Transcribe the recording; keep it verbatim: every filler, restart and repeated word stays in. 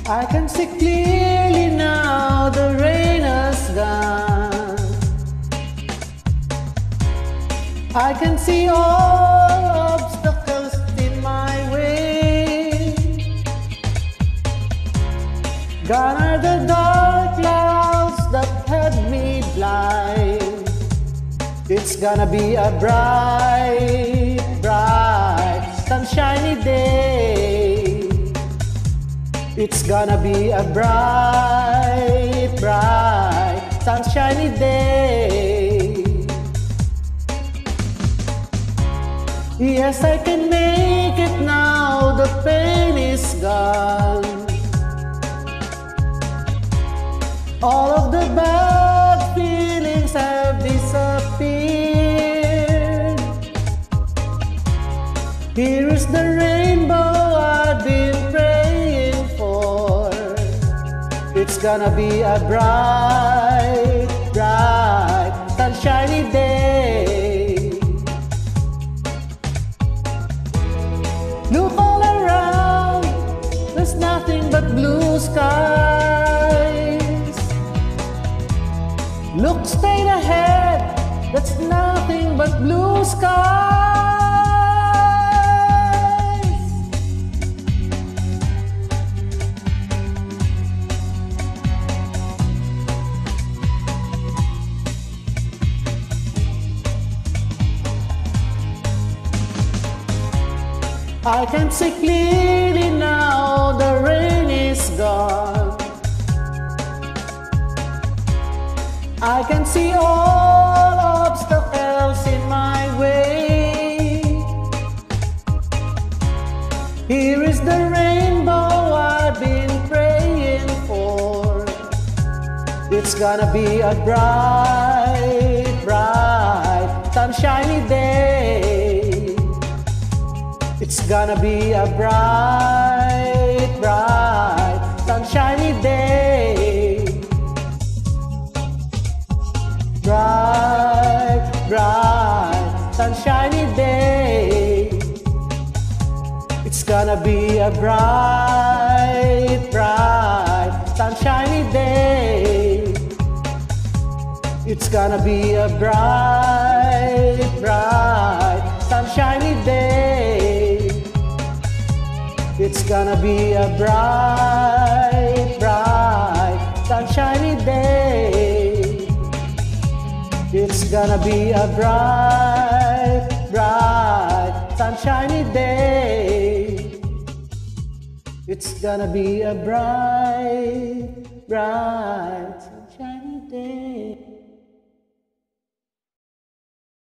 I can see clearly now the rain has gone. I can see all obstacles in my way. Gone are the dark clouds that had me blind. It's gonna be a bright, bright, sunshiny day. It's gonna be a bright, bright, sunshiny day. Yes, I can make it now, the pain is gone. All of the bad feelings have disappeared. Here is the rainbow I've been praying for. It's gonna be a bright, bright, sunshiny day. Look all around, there's nothing but blue skies. Look straight ahead, that's nothing but blue skies. I can see clearly now, the rain is gone. I can see all obstacles in my way. Here is the rainbow I've been praying for. It's gonna be a bright, bright, sunshiny day. It's gonna be a bright, bright, sunshiny day. Bright, bright, sunshiny day. It's gonna be a bright, bright, sunshiny day. It's gonna be a bright, bright, sunshiny day. It's gonna be a bright, bright, sunshiny day. It's gonna be a bright, bright, sunshiny day. It's gonna be a bright, bright